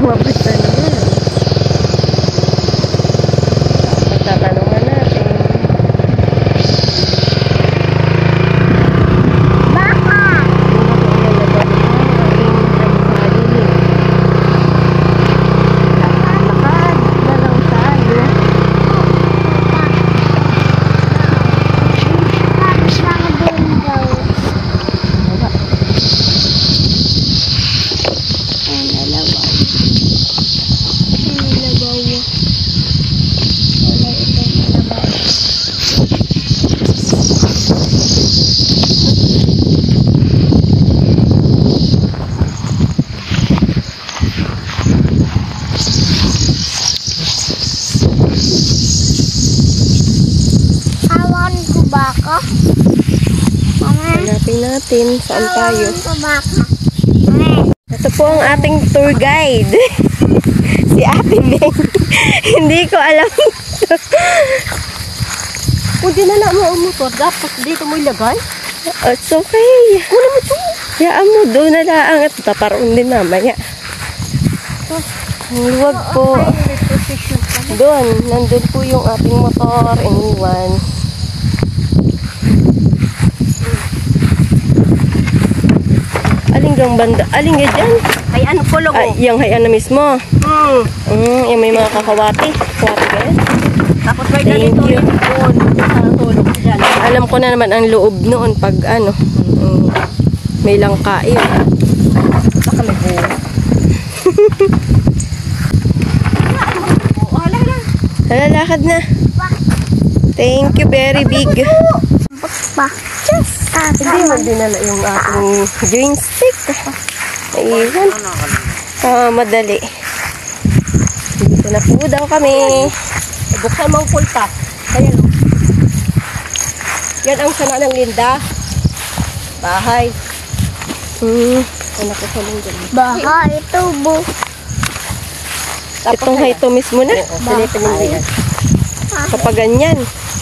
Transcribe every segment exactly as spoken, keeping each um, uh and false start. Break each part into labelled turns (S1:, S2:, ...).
S1: Mabisa naman. Tatanungan natin.
S2: Baka!
S1: Lakad na lang tayo. Hanapin natin saan tayo. Ito po ang ating tour guide. Si Ate Beng. Hindi ko alam ito.
S2: Kung di na na mo umutot, dapat dito mo ilagay.
S1: Oh, it's okay.
S2: Kunin mo ito.
S1: Yaan mo doon na lang at taparoon din mamaya. Ang luwag po. Doon, nandun po yung ating motor iniwan. Aling gang banda? Aling ga dyan?
S2: Ay, ano po logo?
S1: Ay, yung hayan na mismo.
S2: Hmm.
S1: Mm, yung may mga kakawati. Kawati ka yan.
S2: Tapos may
S1: Thank
S2: ganito
S1: you.
S2: yung doon. Sa tulog dyan.
S1: Alam ko na naman ang loob noon pag ano, mm, may langka yun.
S2: Baka may buo. Oh, ala, ala.
S1: Nalalakad na. Thank you, very big.
S2: Pa. Just.
S1: Hindi mo dinala yung ating green stick. Ayun. Ah, madali. Dito na po daw kami.
S2: Buksan mo ang pulta. Ayan o. Yan ang sana ng Linda. Bahay.
S1: Hmm.
S2: Anak ko sa Linda.
S3: Bahay, tubo.
S1: Itong ito mismo na.
S2: Silipin mo yan.
S1: Kapag ganyan.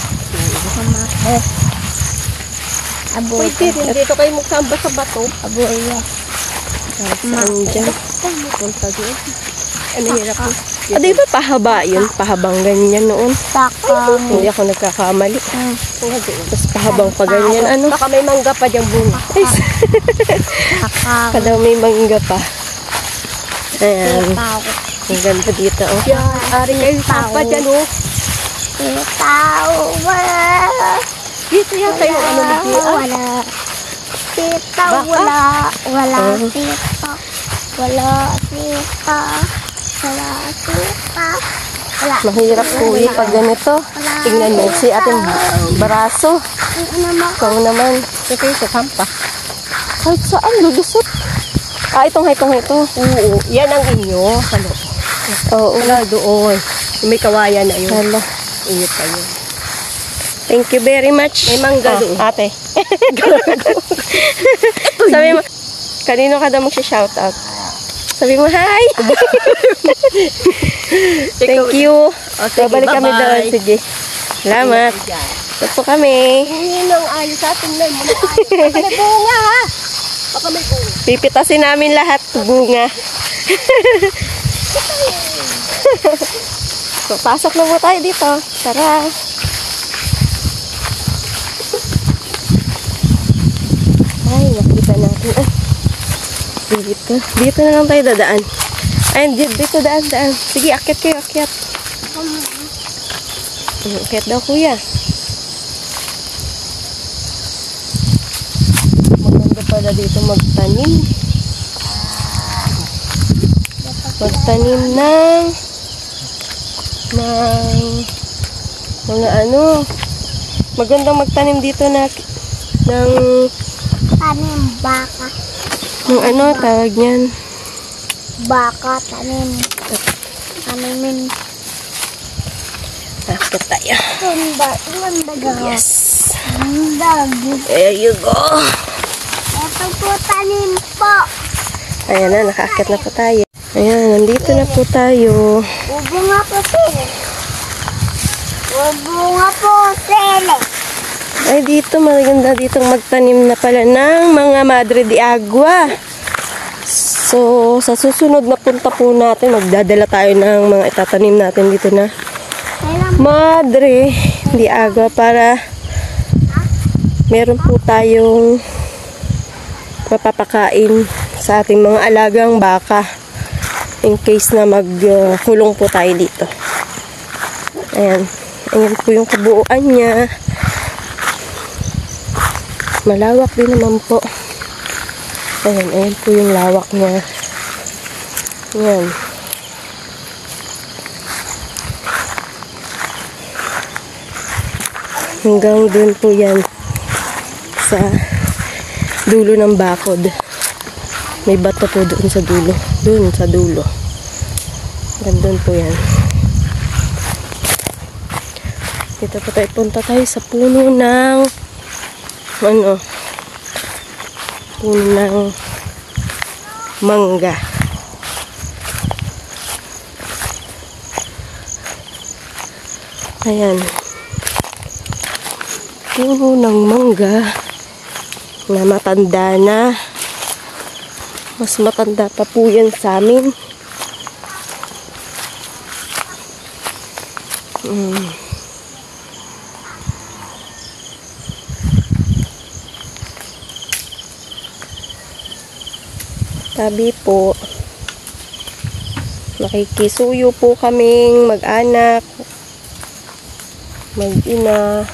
S3: Aboy.
S2: Pwede rin dito kayo magsamba sa bato.
S3: Aboy.
S1: Saan dyan?
S2: Punta doon. Ano hirap ko?
S1: Ah, di ba pahaba yun? Pahabang ganyan noon.
S3: Takang.
S1: Hindi ako nagkakamali. Tapos pahabang pa ganyan. Ano?
S2: Baka may mangga pa diyang bunga.
S1: Ay,
S3: Takang.
S1: pa daw may mangga pa. Ayan.
S3: Tao.
S1: Ang ganda dito. Oh.
S2: Yan. Aring kayo sapa dyan o.
S3: Tao. Wala.
S2: Dito yan tayo ano lagi.
S3: Wala. Tita,
S2: Baka?
S3: wala. Wala
S1: Oh.
S3: tita. Wala tita. Wala tita. Wala.
S1: Mahirap uwi pag ganito. Tingnan mo si ating baraso.
S3: Ano naman?
S1: Ikaw naman.
S2: Ito kayo sa sampa.
S1: Kahit saan, lulusot. Ah, itong itong ito.
S2: Oo. Yan ang inyo. Ano?
S1: Oo.
S2: Wala doon. May kawayan na yun.
S1: Hala.
S2: Inyo pa yun.
S1: Thank you very much.
S2: May mangga
S1: Oh,
S2: doon.
S1: ate. Sabi mo, kanino ka daw magsha-shoutout? Sabi mo, hi! Thank you.
S2: O, sige,
S1: Babalik kami
S2: bye-bye.
S1: doon. Sige. Salamat. Ito po kami.
S2: Hingin ng ayos sa atin na muna. Baka may bunga ha. Baka may bunga.
S1: Pipitasin namin lahat bunga. So, pasok na po tayo dito. Tara. Ay, nakita natin. Ay, dito. Dito na lang tayo dadaan. Ay, dito, dito daan, daan. Sige, akyat kayo, akyat. Akyat daw, kuya. Maganda pala dito magtanim. Magtanim ng ng mga ano. Magandang magtanim dito na ng
S3: Tanim baka.
S1: ng ano tawag niyan.
S3: Baka, tanim. Tanimin.
S1: Akit tayo.
S3: Tunda, tunda.
S1: Yes.
S3: Tunda.
S1: There you go.
S3: Ito po tanim po.
S1: Ayan na, nakaakyat na po tayo. Ayan, nandito na po tayo.
S3: Ubo nga po sili. Ubo nga po sili.
S1: Ay, dito, maganda dito magtanim na pala ng mga Madre de Agua. So, sa susunod na punta po natin, magdadala tayo ng mga itatanim natin dito na madre, di agua, para meron po tayong mapapakain sa ating mga alagang baka in case na magkulong uh, po tayo dito. Ayan. Ayan po yung kabuuan niya. Malawak din naman po. Ayan. Ayan po yung lawak niya. Ayan. Hanggang dun po yan sa dulo ng bakod. May bato po doon sa dulo. Doon sa dulo. Gandun po yan. Dito po tayo. Punta tayo sa puno ng ano puno ng mangga. Ayan. Puno ng mangga na matanda na. Mas matanda pa po yan sa amin. Mm. Tabi po, nakikisuyo po kaming mag-anak, mag-ina.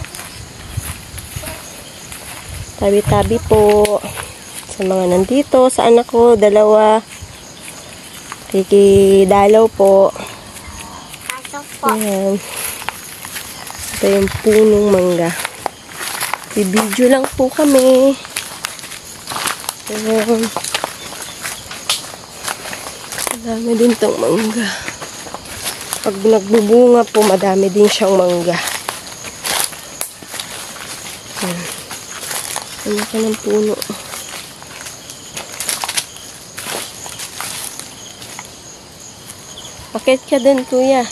S1: Tabi-tabi po sa mga nandito, sa anak ko, dalawa. Kikidalaw po. Ayan. Ito yung punong mangga. Bibidyo lang po kami. Ayan. Madami din tong mangga. Pag nagbubunga po, madami din siyang mangga. Ayan. Ano ka ng puno? Bakit ka din, kuya?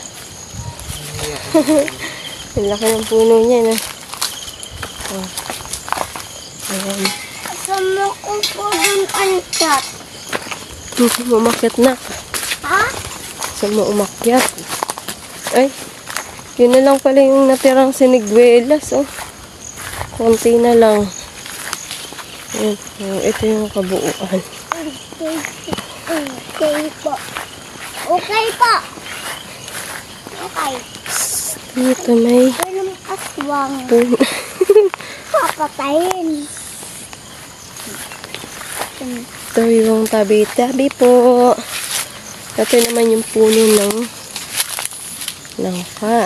S1: Ang laki ng puno niya, na. Oh. Ayan.
S3: Kasama ko po ng antat.
S1: Hindi mo umakyat na.
S3: Ha?
S1: Saan mo umakyat? Ay, yun na lang pala yung natirang sinigwelas, oh. Konti na lang. Ayan, oh, ito yung kabuuan.
S3: Okay. Okay po. Okay po. Okay.
S1: Dito may
S3: Walang aswang.
S1: puno.
S3: Papatayin.
S1: Ito yung tabi-tabi po. Ito naman yung puno ng langka.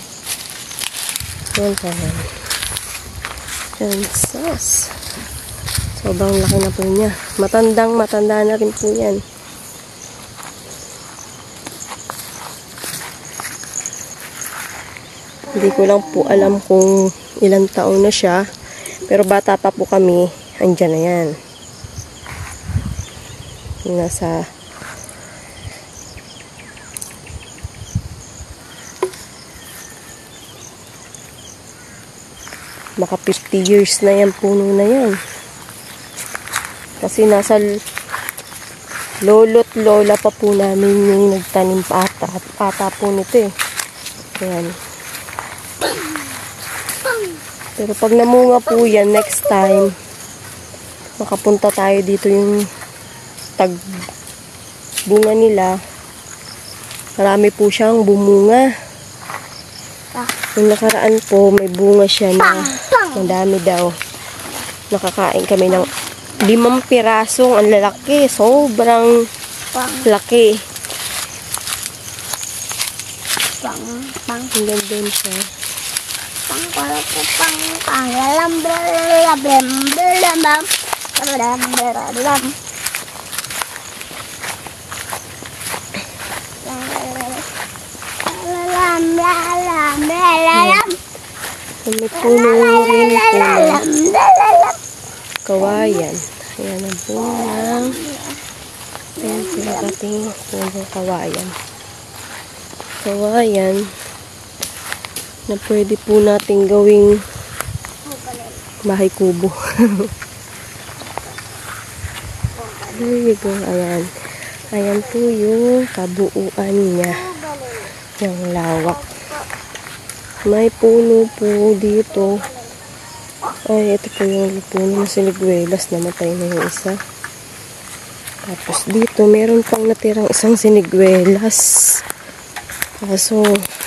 S1: Yan pa yan. Yan, sas. Sobrang laki na po niya. Matandang matanda na rin po yan. Hindi ko lang po alam kung ilang taon na siya. Pero bata pa po kami. Andyan na yan. Nasa maka fifty years na yan puno na yan. Kasi nasa lolo't lola pa po namin yung nagtanim ata, ata po nito eh. Ayan. Pero pag namunga po yan, next time, makapunta tayo dito yung tag bunga nila. Marami po siyang bumunga. Yung nakaraan po, may bunga siya na madami daw. Nakakain kami ng limang pirasong, ang lalaki. Sobrang laki.
S3: Pang, pang,
S1: Ang ganda siya.
S3: pang, pang, pang, pang, lalam, lalam, lalam, lalam, lalam, lalam. Lalam, lalam, lalam.
S1: May puno rin po ng
S3: Lalam, lalam.
S1: kawayan. Ayan ang bunga. Ayan sila ating puno kawayan. Kawayan na pwede po natin gawing bahay kubo. There you go. Ayan. Ayan po yung kabuuan niya. Yung lawak. May puno po dito. Ay, ito po yung puno na siniguelas. Namatay na yung isa. Tapos dito, meron pang natirang isang siniguelas. Kaso,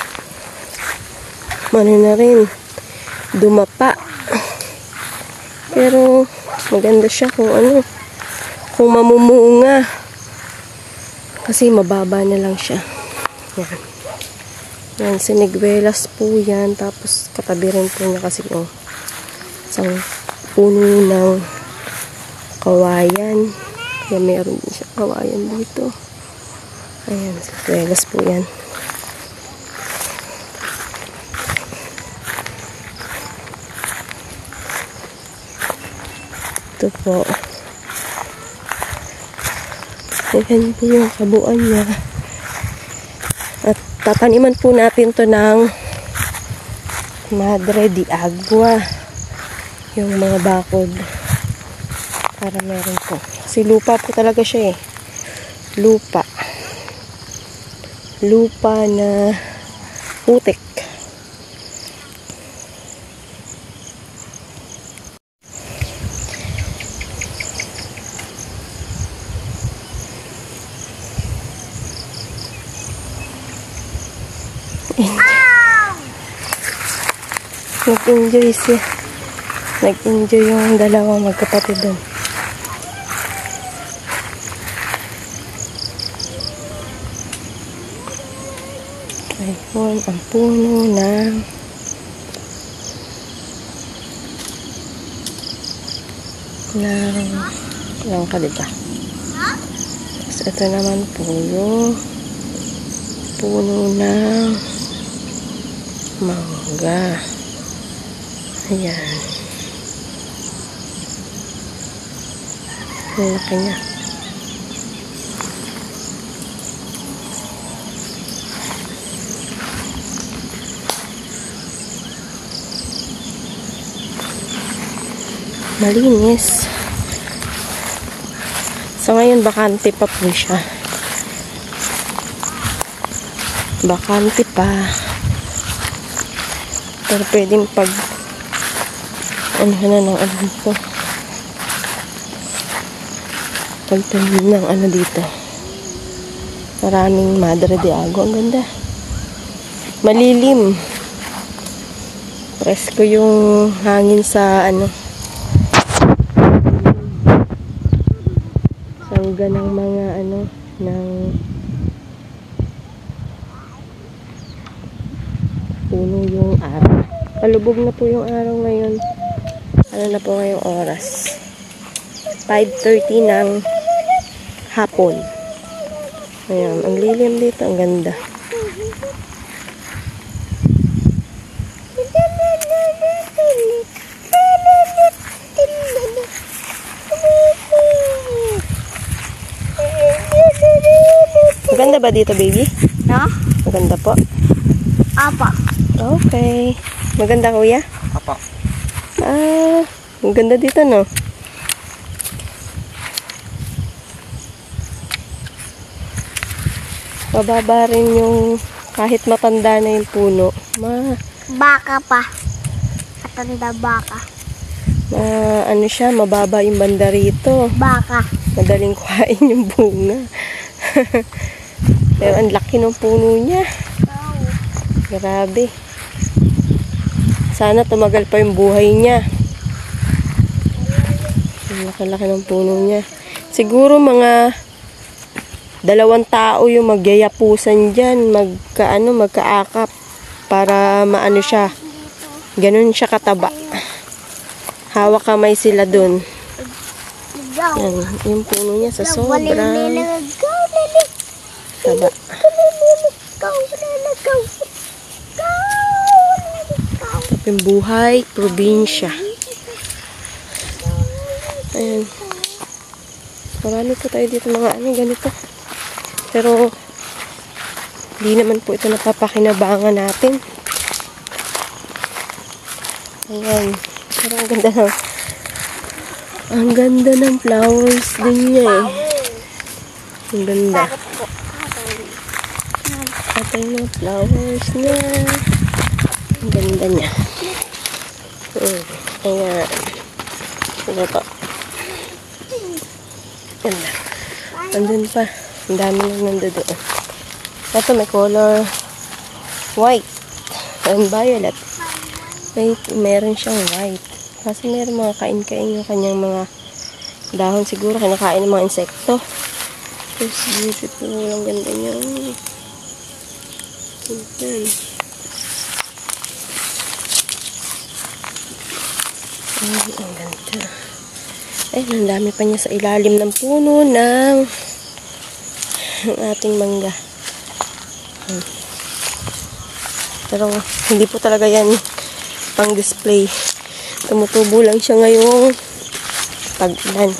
S1: ano na rin, dumapa. Pero, maganda siya kung ano, kung mamumunga. Kasi mababa na lang siya. Yan. Yan, siniguelas po yan. Tapos, katabi rin po niya kasi yung isang puno ng kawayan. Kaya meron din siya kawayan dito. Ayan, siniguelas po yan. Ito po. Ayan po yung kabuuan niya. At tataniman po natin to ng Madre de Agua. Yung mga bakod. Para meron po. Kasi lupa po talaga siya eh. Lupa. Lupa na putik. Nag-enjoy siya. Nag-enjoy yung dalawang magkapatid doon. Ayun, ang puno ng ng ng kaliba. Tapos ito naman po yung puno ng mangga. Ayan. Ang laki niya. Malinis. So ngayon bakante pa po siya. Bakante pa. Pero pwedeng pag ano na ng ano dito. Pagtanim ng ano dito. Maraming Madre de Agua. Ang ganda. Malilim. Presko yung hangin sa ano. Sangga ng mga ano ng puno yung araw. Palubog na po yung araw ngayon. Ano na po ngayong oras? five thirty ng hapon. Ayan, ang lilim dito. Ang ganda. Maganda ba dito, baby?
S3: No?
S1: Maganda po.
S3: Apa.
S1: Okay. Maganda, kuya?
S2: Apa.
S1: Ah, maganda dito, no? Mababa rin yung kahit matanda na yung puno. Ma,
S3: Baka pa. Katanda baka.
S1: ma ano siya, mababa yung banda rito.
S3: Baka.
S1: Madaling kuhain yung bunga. Pero ang laki ng puno niya. Grabe. Sana tumagal pa yung buhay niya. Ang laki-laki ng puno niya. Siguro mga dalawang tao yung magyayapusan dyan. Magka, ano, magkaakap. Para maano siya. Ganun siya kataba. Hawak kamay sila dun. Yan, yung puno niya sa sobrang taba. Tapos buhay, probinsya. Ayan. Marami po tayo dito mga ano, ganito. Pero, hindi naman po ito napapakinabangan natin. Ayan. Pero ang ganda ng Ang ganda ng flowers din niya eh. Ang ganda. Ito yung mga flowers niya. Ang ganda niya. Hmm. Ayan. Ito to. Ganda. Andun pa. Ang dami nang nandoon. Ito may color white and violet. May, meron siyang white. Kasi meron mga kain-kain yung kanyang mga dahon. Siguro kinakain ng mga insekto. It's beautiful. Ang ganda niya. Ayan. Ay, ang ganda. Ay, ang dami pa niya sa ilalim ng puno ng ating mangga. Pero hindi po talaga yan pang display. Tumutubo lang siya ngayong tag-ulan.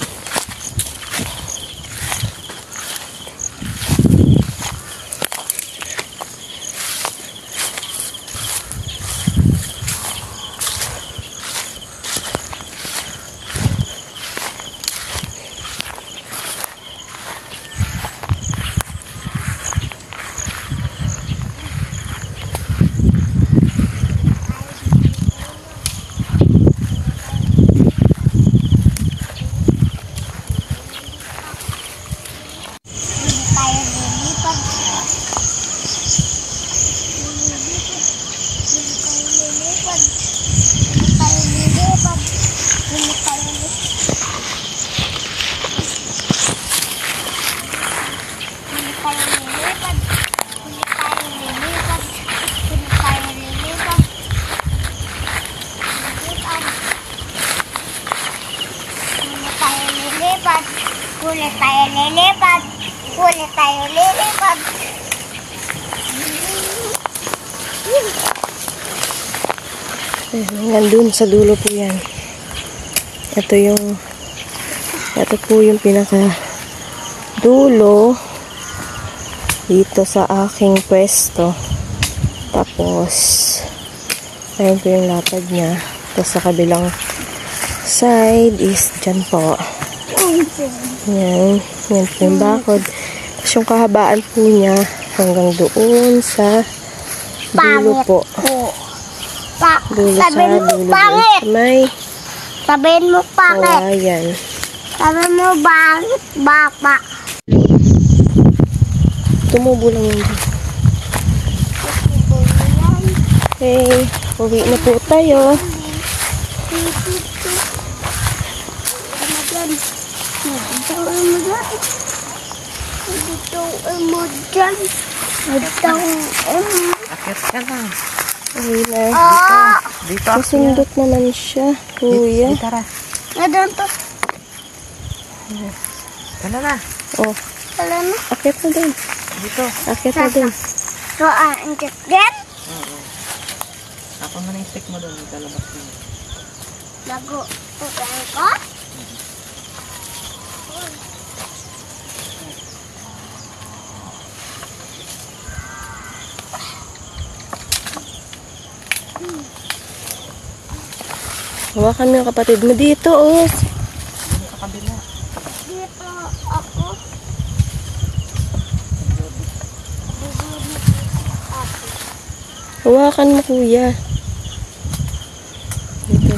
S3: Huli tayo lilipad. Huli tayo lilipad.
S1: Hanggang dun sa dulo po yan. Ito yung ito po yung pinaka dulo dito sa aking pwesto. Tapos ayun po yung lapad niya. Tapos sa kabilang side is dyan po. Yan. Yan po yung bakod. Tapos yung kahabaan po niya hanggang doon sa dulo po.
S3: Pa,
S1: Dulo sa
S3: sabihin mo
S1: dulo
S3: pangit.
S1: doon sa may
S3: Sabihin mo pangit.
S1: kawayan.
S3: Sabihin mo pangit, bapa.
S1: Tumubo lang yun. Okay, uwi na po tayo.
S3: Dito mo dyan. Dito mo dyan. Dito mo.
S2: Akit ka na.
S1: Okay na.
S3: Ah!
S2: Dito
S1: Masundot naman siya, kuya.
S2: Tara.
S3: Nadaan to.
S2: Tala na.
S1: Oh,
S3: Wala na.
S1: akit na din.
S2: Dito.
S1: Akit na din.
S3: So, ah, ang get.
S2: Ako na yung stick mo doon. Ikalabas mo.
S3: Bago. Tutuan ko.
S1: Hawakan mo yung kapatid mo dito, oh.
S2: Sa kabila.
S3: Dito ako.
S1: Hawakan mo, kuya. Dito.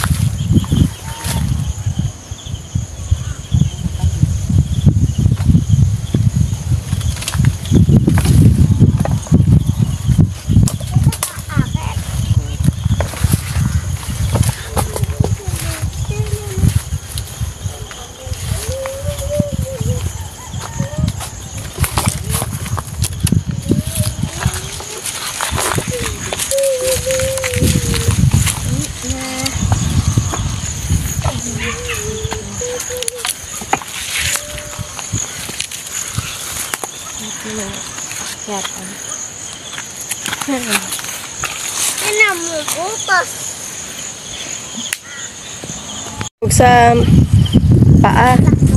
S1: Yata.
S3: Ano mo butas?
S1: Huwag sa paa.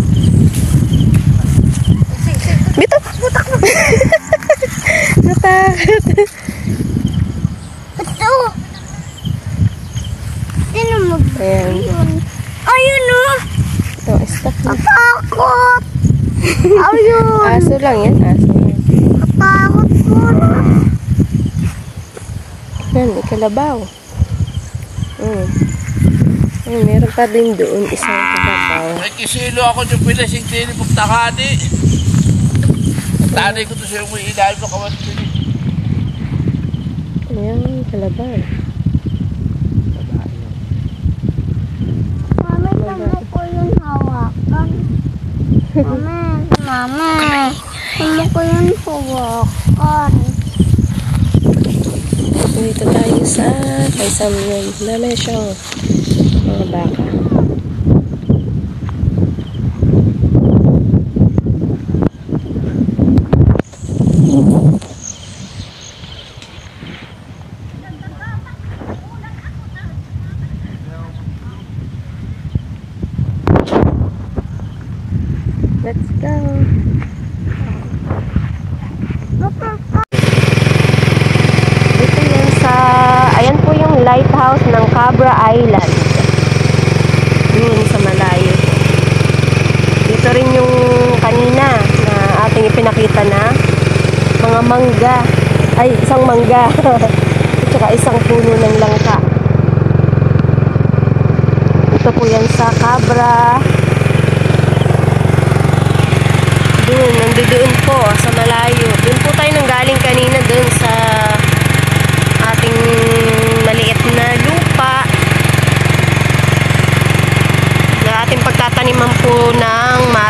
S1: Bito! Butak mo! Natakot.
S3: Ito. Ano mo?
S1: Ayan.
S3: Ayun o. Takot! Ayun!
S1: Aso lang yan, aso lang.
S3: Takot ko na.
S1: Yan, may kalabaw. Mm. Ayun, meron pa din doon isang kalabaw.
S2: May kisilo ako yung pinasing tini pagtakani. Tanay ko to siya yung ilalim ng kawan tini.
S1: Ayan, kalabaw.
S3: Mami, tama ko yung hawakan. Mami, mami. Tama ko yung hawakan.
S1: Dito tayo sa kay Samuel. Dami siyang mga baka. Let's go. Dito yan sa, ayan po yung lighthouse ng Cabra Island. Yun sa malayo. Dito rin yung kanina na ating ipinakita na mga mangga. Ay, isang mangga. At saka isang puno ng langka. Ito po yan sa Cabra. Doon, nandoon po sa malayo. Doon po tayo nanggaling kanina doon sa ating maliit na lupa na ating pagtataniman po ng